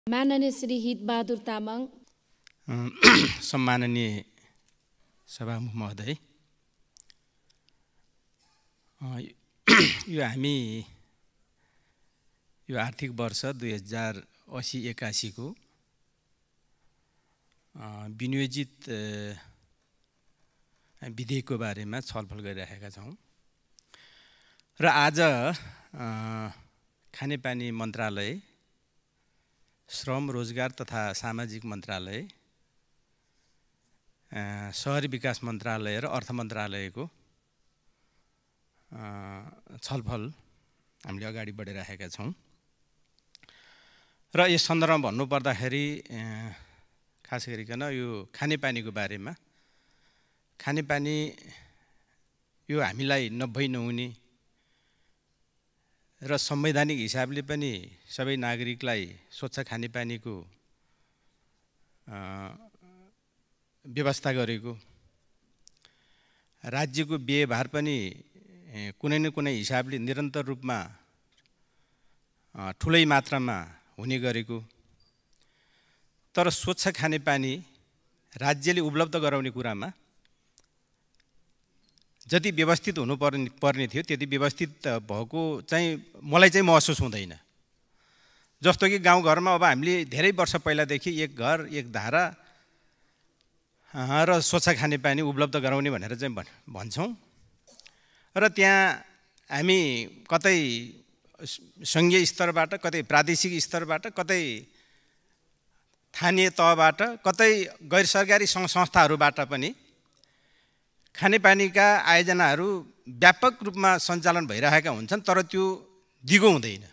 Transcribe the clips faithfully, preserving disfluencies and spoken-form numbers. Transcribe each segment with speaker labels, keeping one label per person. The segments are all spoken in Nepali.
Speaker 1: माननीय श्री हित बहादुर तामाङ,
Speaker 2: सम्माननीय सभामुख महोदय, यो हामी यो आर्थिक वर्ष दुई हजार असी एकासी को विनियोजित विधेयकको बारेमा छलफल गरिरहेका छौँ र आज खानेपानी मन्त्रालय, श्रम रोजगार तथा सामाजिक मन्त्रालय, शहरी विकास मन्त्रालय र अर्थ मन्त्रालयको छलफल हामीले अगाडि बढाइरहेका छौँ र यस सन्दर्भमा भन्नुपर्दाखेरि खास गरिकन यो खानेपानीको बारेमा, खानेपानी यो हामीलाई नभई नहुने र संवैधानिक हिसाबले पनि सबै नागरिकलाई स्वच्छ खानेपानीको व्यवस्था गरेको, राज्यको व्ययभार पनि कुनै न कुनै हिसाबले निरन्तर रूपमा ठुलै मात्रामा हुने गरेको, तर स्वच्छ खानेपानी राज्यले उपलब्ध गराउने कुरामा जति व्यवस्थित हुनु पर्ने पर्ने थियो त्यति व्यवस्थित भएको चाहिँ मलाई चाहिँ महसुस हुँदैन। जस्तो कि गाउँघरमा अब हामीले धेरै वर्ष पहिलादेखि एक घर एक धारा र स्वच्छ खानेपानी उपलब्ध गराउने भनेर चाहिँ भन्छौँ र त्यहाँ हामी कतै सङ्घीय स्तरबाट, कतै प्रादेशिक स्तरबाट, कतै स्थानीय तहबाट, कतै गैर सरकारी सङ्घ संस्थाहरूबाट पनि खानेपानीका आयोजनाहरू व्यापक रूपमा सञ्चालन भइरहेका हुन्छन्, तर त्यो दिगो हुँदैन।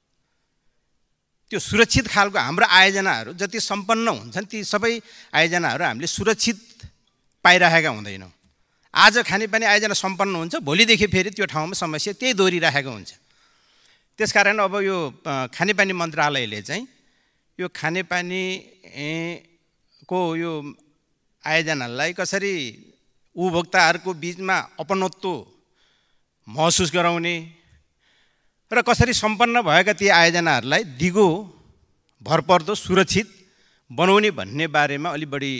Speaker 2: त्यो सुरक्षित खालको हाम्रो आयोजनाहरू जति सम्पन्न हुन्छन् ती सबै आयोजनाहरू हामीले सुरक्षित पाइरहेका हुँदैनौँ। आज खानेपानी आयोजना सम्पन्न हुन्छ, भोलिदेखि फेरि त्यो ठाउँमा समस्या त्यही दोहोरिरहेको हुन्छ। त्यसकारण अब यो खानेपानी मन्त्रालयले चाहिँ यो खानेपानीको यो आयोजनालाई कसरी उपभोक्ताहरूको बिचमा अपनत्व महसुस गराउने र कसरी सम्पन्न भएका ती आयोजनाहरूलाई दिगो, भरपर्दो, सुरक्षित बनाउने भन्ने बारेमा अलि बढी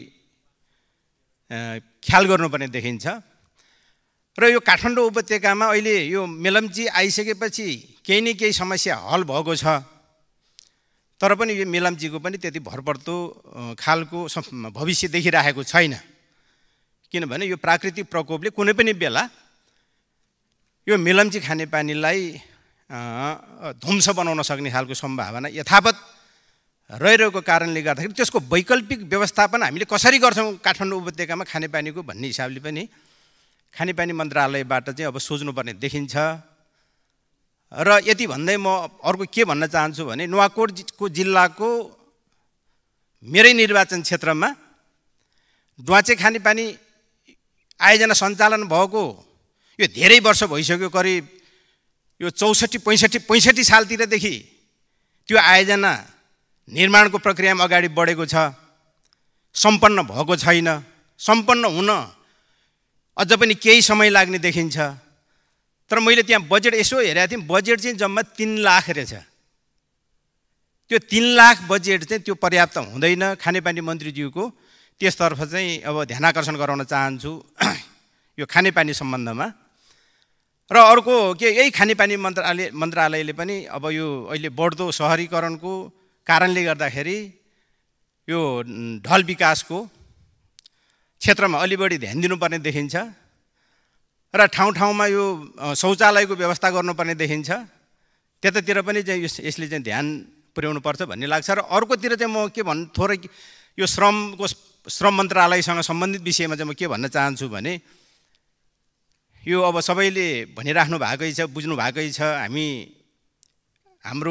Speaker 2: ख्याल गर्नुपर्ने देखिन्छ। र यो काठमाडौँ उपत्यकामा अहिले यो मेलम्ची आइसकेपछि केही न केही समस्या हल भएको छ, तर पनि यो मेलम्चीको पनि त्यति भरपर्दो खालको भविष्य देखिरहेको छैन, किनभने यो प्राकृतिक प्रकोपले कुनै पनि बेला यो मेलम्ची खानेपानीलाई ध्वंस बनाउन सक्ने खालको सम्भावना यथावत रहिरहेको कारणले गर्दाखेरि त्यसको वैकल्पिक व्यवस्थापन हामीले कसरी गर्छौँ काठमाडौँ उपत्यकामा खानेपानीको भन्ने हिसाबले पनि खानेपानी मन्त्रालयबाट चाहिँ अब सोच्नुपर्ने देखिन्छ। र यति भन्दै म अर्को के भन्न चाहन्छु भने नुवाकोटको जिल्लाको मेरै निर्वाचन क्षेत्रमा ड्वाचे खानेपानी आयोजना सञ्चालन भएको यो धेरै वर्ष भइसक्यो, करिब यो चौसठी पैँसठी पैँसठी सालतिरदेखि त्यो आयोजना निर्माणको प्रक्रियामा अगाडि बढेको छ, सम्पन्न भएको छैन। सम्पन्न हुन अझ पनि केही समय लाग्ने देखिन्छ। तर मैले त्यहाँ बजेट यसो हेरेको थिएँ, बजेट चाहिँ जम्मा तिन लाख रहेछ। त्यो तिन लाख बजेट चाहिँ त्यो पर्याप्त हुँदैन खानेपानी मन्त्रीज्यूको। त्यसतर्फ चाहिँ अब ध्यानाकर्षण गराउन चाहन्छु यो खानेपानी सम्बन्धमा। र अर्को के यही खानेपानी मन्त्रालय मन्त्रालयले पनि अब यो अहिले बढ्दो सहरीकरणको कारणले गर्दाखेरि यो ढल विकासको क्षेत्रमा अलि बढी ध्यान दिनुपर्ने देखिन्छ र ठाउँ ठाउँमा यो शौचालयको व्यवस्था गर्नुपर्ने देखिन्छ। त्यतातिर पनि चाहिँ यसले चाहिँ ध्यान पुर्याउनु पर्छ भन्ने लाग्छ। र अर्कोतिर चाहिँ म के भन् थोरै यो श्रमको श्रम मन्त्रालयसँग सम्बन्धित विषयमा चाहिँ म के भन्न चाहन्छु भने यो अब सबैले भनिराख्नु भएकै छ, बुझ्नु भएकै छ, हामी हाम्रो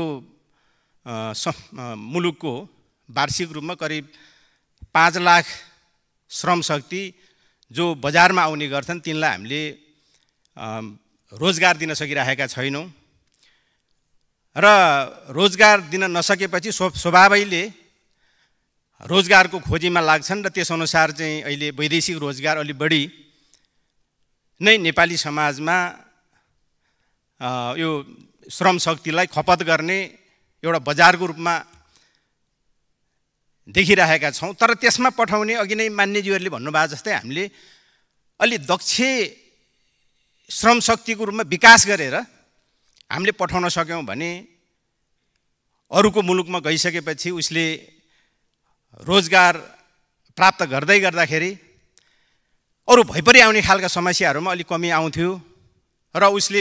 Speaker 2: मुलुकको वार्षिक रूपमा करिब पाँच लाख श्रम शक्ति जो बजारमा आउने गर्छन् तिनलाई हामीले रोजगार दिन सकिरहेका छैनौँ र रोजगार दिन नसकेपछि स्वभावैले रोजगारको खोजीमा लाग्छन् र त्यसअनुसार चाहिँ अहिले वैदेशिक रोजगार अलि बढी नै नेपाली समाजमा यो श्रम शक्तिलाई खपत गर्ने एउटा बजारको रूपमा देखिरहेका छौँ। तर त्यसमा पठाउने अघि नै मान्यज्यूहरूले भन्नुभएको जस्तै हामीले अलि दक्ष श्रम शक्तिको रूपमा विकास गरेर हामीले पठाउन सक्यौँ भने अरूको मुलुकमा गइसकेपछि उसले रोजगार प्राप्त गर्दै गर्दाखेरि अरू भइपरि आउने खालका समस्याहरूमा अलिक कमी आउँथ्यो र उसले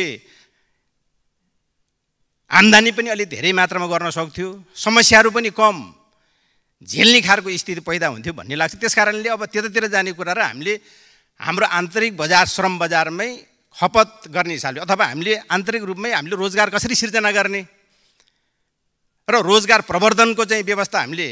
Speaker 2: आम्दानी पनि अलि धेरै मात्रामा गर्न सक्थ्यो, समस्याहरू पनि कम झेल्ने खालको स्थिति पैदा हुन्थ्यो भन्ने लाग्छ। त्यसकारणले अब त्यतातिर जाने कुरा र हामीले हाम्रो आन्तरिक बजार श्रम बजारमै खपत गर्ने हिसाबले अथवा हामीले आन्तरिक रूपमै हामीले रोजगार कसरी सिर्जना गर्ने र रोजगार प्रवर्धनको चाहिँ व्यवस्था हामीले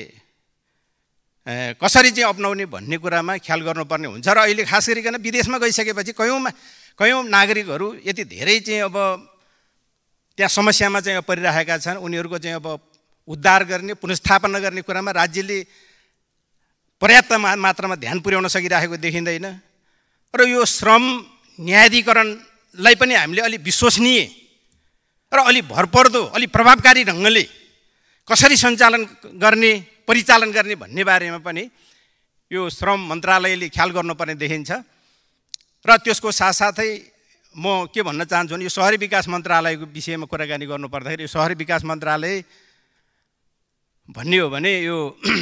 Speaker 2: कसरी चाहिँ अपनाउने भन्ने कुरामा ख्याल गर्नुपर्ने हुन्छ। र अहिले खास गरिकन विदेशमा गइसकेपछि कयौँमा कयौँ नागरिकहरू यति धेरै चाहिँ अब त्यहाँ समस्यामा चाहिँ परिरहेका छन्, उनीहरूको चाहिँ अब उद्धार गर्ने पुनर्स्थापना गर्ने कुरामा राज्यले पर्याप्त मात्रामा ध्यान पुर्याउन सकिरहेको देखिँदैन। र यो श्रम न्यायाधिकरणलाई पनि हामीले अलि विश्वसनीय र अलि भरपर्दो अलि प्रभावकारी ढङ्गले कसरी सञ्चालन गर्ने परिचालन गर्ने भन्ने बारेमा पनि यो श्रम मन्त्रालयले ख्याल गर्नुपर्ने देखिन्छ। र त्यसको साथसाथै म के भन्न चाहन्छु भने यो सहरी विकास मन्त्रालयको विषयमा कुराकानी गर्नुपर्दाखेरि यो सहरी विकास मन्त्रालय भन्ने हो भने यो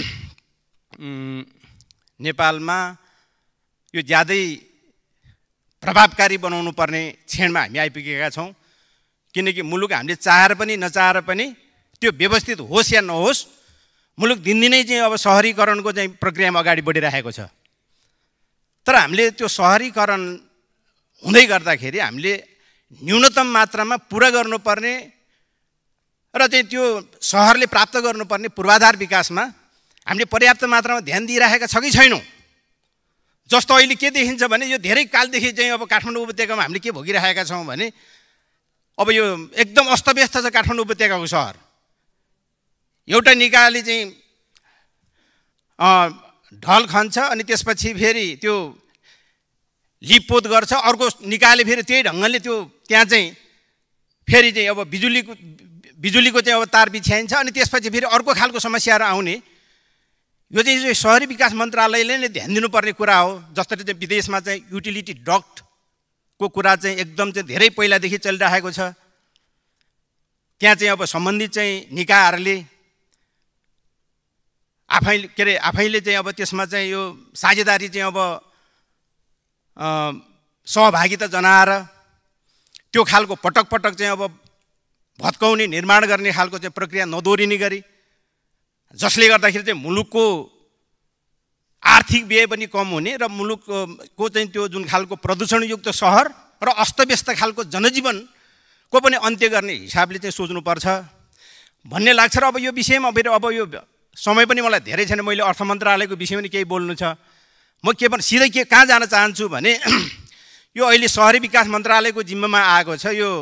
Speaker 2: नेपालमा यो ज्यादै प्रभावकारी बनाउनु पर्ने क्षणमा हामी आइपुगेका छौँ। किनकि मुलुक हामीले चाहेर पनि नचाहेर पनि त्यो व्यवस्थित होस् या नहोस् मुलुक दिनदिनै चाहिँ अब सहरीकरणको चाहिँ प्रक्रियामा अगाडि बढिरहेको छ। तर हामीले त्यो सहरीकरण हुँदै गर्दाखेरि हामीले न्यूनतम मात्रामा पुरा गर्नुपर्ने र चाहिँ त्यो सहरले प्राप्त गर्नुपर्ने पूर्वाधार विकासमा हामीले पर्याप्त मात्रामा ध्यान दिइरहेका छ कि छैनौँ। जस्तो अहिले के देखिन्छ भने यो धेरै कालदेखि चाहिँ अब काठमाडौँ उपत्यकामा हामीले के भोगिरहेका छौँ भने अब यो एकदम अस्तव्यस्त छ काठमाडौँ उपत्यकाको सहर। एउटा निकायले चाहिँ ढल खन्छ अनि त्यसपछि फेरि त्यो लिपपोत गर्छ, अर्को निकायले फेरि त्यही ढङ्गले त्यो त्यहाँ चाहिँ फेरि चाहिँ अब बिजुलीको बिजुलीको चाहिँ अब तार बिछ्याइन्छ अनि त्यसपछि फेरि अर्को खालको समस्याहरू आउने। यो चाहिँ सहरी विकास मन्त्रालयले नै ध्यान दिनुपर्ने कुरा हो। जसरी चाहिँ विदेशमा चाहिँ युटिलिटी डक्टको कुरा चाहिँ एकदम चाहिँ धेरै पहिलादेखि चलिरहेको छ। त्यहाँ चाहिँ अब सम्बन्धित चाहिँ निकायहरूले आफै के अरे आफैले चाहिँ अब त्यसमा चाहिँ यो साझेदारी चाहिँ अब सहभागिता जनाएर त्यो खालको पटक पटक चाहिँ अब भत्काउने निर्माण गर्ने खालको चाहिँ प्रक्रिया नदोहोरिने गरी जसले गर्दाखेरि चाहिँ मुलुकको आर्थिक व्यय पनि कम हुने र मुलुकको चाहिँ त्यो जुन खालको प्रदूषणयुक्त सहर र अस्तव्यस्त खालको जनजीवनको पनि अन्त्य गर्ने हिसाबले चाहिँ सोच्नुपर्छ भन्ने लाग्छ। र अब यो विषयमा फेरि अब यो समय पनि मलाई धेरै छैन, मैले अर्थ मन्त्रालयको विषयमा पनि केही बोल्नु छ। म के भन् सिधै के कहाँ जान चाहन्छु भने यो अहिले सहरी विकास मन्त्रालयको जिम्मामा आएको छ यो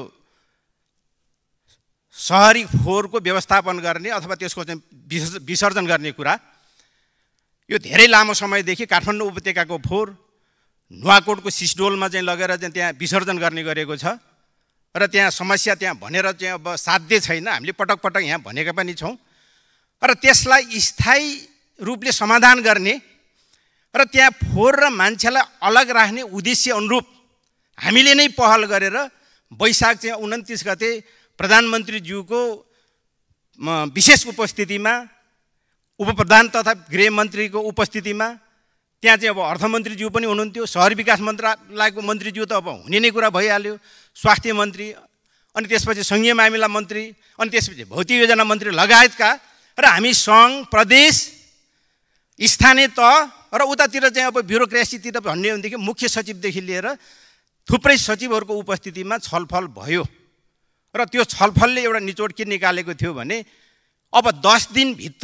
Speaker 2: सहरी फोहोरको व्यवस्थापन गर्ने अथवा त्यसको चाहिँ विसर्जन गर्ने कुरा। यो धेरै लामो समयदेखि काठमाडौँ उपत्यकाको फोहोर नुवाकोटको सिसडोलमा चाहिँ लगेर चाहिँ त्यहाँ विसर्जन गर्ने गरेको छ र त्यहाँ समस्या त्यहाँ भनेर चाहिँ अब साध्य छैन। हामीले पटक पटक यहाँ भनेका पनि छौँ र त्यसलाई स्थायी रूपले समाधान गर्ने र त्यहाँ फोहोर र मान्छेलाई अलग राख्ने उद्देश्य अनुरूप हामीले नै पहल गरेर वैशाख चाहिँ उन्तिस गते प्रधानमन्त्रीज्यूको विशेष उपस्थितिमा उपप्रधान तथा गृहमन्त्रीको उपस्थितिमा त्यहाँ चाहिँ अब अर्थमन्त्रीज्यू पनि हुनुहुन्थ्यो, सहरी विकास मन्त्रालयको मन्त्रीज्यू त अब हुने नै कुरा भइहाल्यो, स्वास्थ्य मन्त्री अनि त्यसपछि सङ्घीय मामिला मन्त्री अनि त्यसपछि भौतिक योजना मन्त्री लगायतका र हामी सङ्घ प्रदेश स्थानीय तह र उतातिर चाहिँ अब ब्युरोक्रेसीतिर भन्ने हो भनेदेखि मुख्य सचिवदेखि लिएर थुप्रै सचिवहरूको उपस्थितिमा छलफल भयो र त्यो छलफलले एउटा निचोड के निकालेको थियो भने अब दस दिनभित्र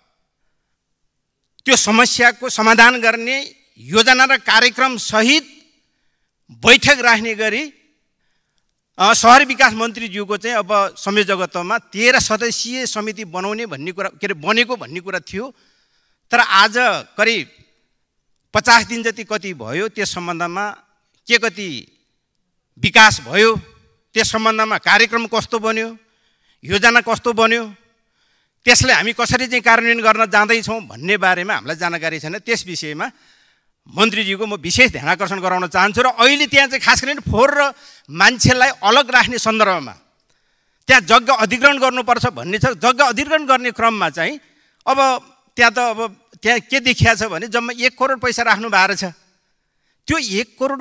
Speaker 2: त्यो समस्याको समाधान गर्ने योजना र कार्यक्रम सहित बैठक राख्ने गरी सहरी विकास मन्त्रीज्यूको चाहिँ अब संयोजकत्वमा तेह्र सदस्यीय समिति बनाउने भन्ने कुरा के अरे बनेको भन्ने कुरा थियो। तर आज करिब पचास दिन जति कति भयो त्यस सम्बन्धमा के कति विकास भयो, त्यस सम्बन्धमा कार्यक्रम कस्तो बन्यो, योजना कस्तो बन्यो, त्यसलाई हामी कसरी चाहिँ कार्यान्वयन गर्न जाँदैछौँ भन्ने बारेमा हामीलाई जानकारी छैन। त्यस विषयमा मन्त्रीज्यूको म विशेष ध्यान आकर्षण गराउन चाहन्छु। र अहिले त्यहाँ चाहिँ खास गरी फोहोर र मान्छेलाई अलग राख्ने सन्दर्भमा त्यहाँ जग्गा अधिग्रहण गर्नुपर्छ भन्ने छ। जग्गा अधिग्रहण गर्ने क्रममा चाहिँ अब त्यहाँ त अब त्यहाँ के देखिया छ भने जम्मा एक करोड पैसा राख्नु भएको छ। त्यो एक करोड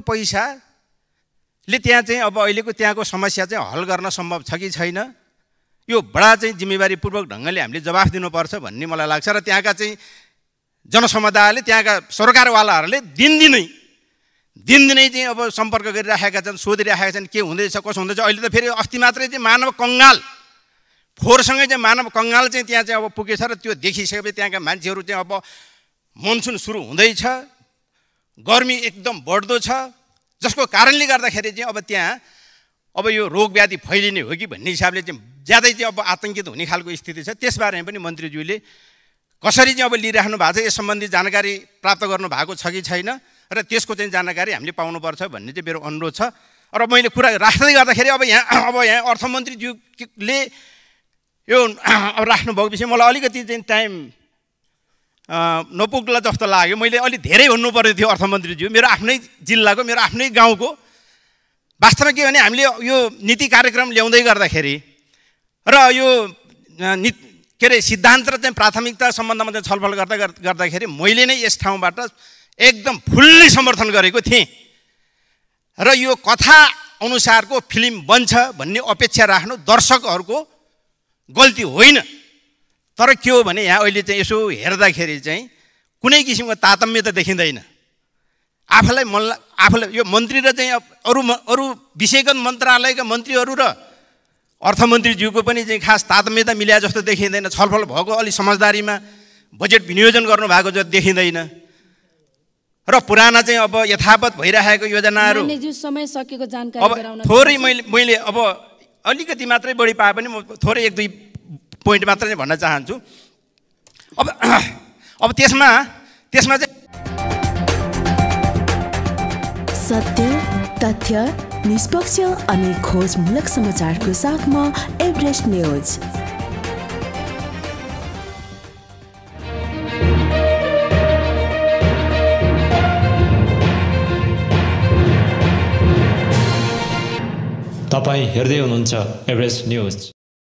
Speaker 2: पैसाले त्यहाँ चाहिँ अब अहिलेको त्यहाँको समस्या चाहिँ हल गर्न सम्भव छ कि छैन, यो बडा चाहिँ जिम्मेवारीपूर्वक ढङ्गले हामीले जवाफ दिनुपर्छ भन्ने मलाई लाग्छ। र त्यहाँका चाहिँ जनसमुदायले त्यहाँका सरकारवालाहरूले दिनदिनै दिनदिनै चाहिँ अब सम्पर्क गरिराखेका छन्, सोधिराखेका छन् के हुँदैछ कसो हुँदैछ। अहिले त फेरि अस्ति मात्रै चाहिँ मानव कङ्गाल फोहोरसँगै चाहिँ मानव कङ्गाल चाहिँ त्यहाँ चाहिँ अब पुगेछ। र त्यो देखिसकेपछि त्यहाँका मान्छेहरू चाहिँ अब मनसुन सुरु हुँदैछ, गर्मी एकदम बढ्दो छ, जसको कारणले गर्दाखेरि चाहिँ अब त्यहाँ अब यो रोग व्याधि फैलिने हो कि भन्ने हिसाबले चाहिँ ज्यादै चाहिँ अब आतङ्कित हुने खालको स्थिति छ। त्यसबारेमा पनि मन्त्रीज्यूले कसरी चाहिँ अब लिइराख्नु भएको छ, यस सम्बन्धी जानकारी प्राप्त गर्नु भएको छ कि छैन, र त्यसको चाहिँ जानकारी हामीले पाउनुपर्छ भन्ने चाहिँ मेरो अनुरोध छ। र मैले कुरा राख्दै गर्दाखेरि अब यहाँ अब यहाँ अर्थमन्त्रीज्यूले यो अब राख्नुभएको विषय मलाई अलिकति चाहिँ टाइम नपुग्ला जस्तो लाग्यो। मैले अलिक धेरै भन्नु पर्ने थियो अर्थमन्त्रीज्यू, मेरो आफ्नै जिल्लाको मेरो आफ्नै गाउँको। वास्तवमा के भने हामीले यो नीति कार्यक्रम ल्याउँदै गर्दाखेरि र यो नि के अरे सिद्धान्त र चाहिँ प्राथमिकता सम्बन्धमा चाहिँ छलफल गर्दा गर्दाखेरि मैले नै यस ठाउँबाट एकदम फुल्ली समर्थन गरेको थिएँ। र यो कथा अनुसारको फिल्म बन्छ भन्ने अपेक्षा राख्नु दर्शकहरूको गल्ती होइन। तर के हो भने यहाँ अहिले चाहिँ यसो हेर्दाखेरि चाहिँ कुनै किसिमको तारतम्य त देखिँदैन। आफूलाई मन आफूलाई यो मन्त्री र चाहिँ अरू अरू विषयगत मन्त्रालयका मन्त्रीहरू र अर्थमन्त्रीज्यूको पनि चाहिँ खास तारतम्यता मिल्या जस्तो देखिँदैन। छलफल भएको अलि समझदारीमा बजेट विनियोजन गर्नुभएको जस्तो देखिँदैन। र पुराना चाहिँ अब यथावत भइरहेको योजनाहरू
Speaker 1: समय सकेको जानकारी
Speaker 2: अब
Speaker 1: गराउन
Speaker 2: थोरै मैले मैले अब अलिकति मात्रै बढी पाए पनि म थोरै एक दुई पोइन्ट मात्रै भन्न चाहन्छु। अब अब त्यसमा त्यसमा चाहिँ
Speaker 3: सत्य, तथ्य, निष्पक्ष अनि खोजमूलक समाचारको साथमा एभरेस्ट न्यूज।
Speaker 4: तपाईं हेर्दै हुनुहुन्छ एभरेस्ट न्यूज।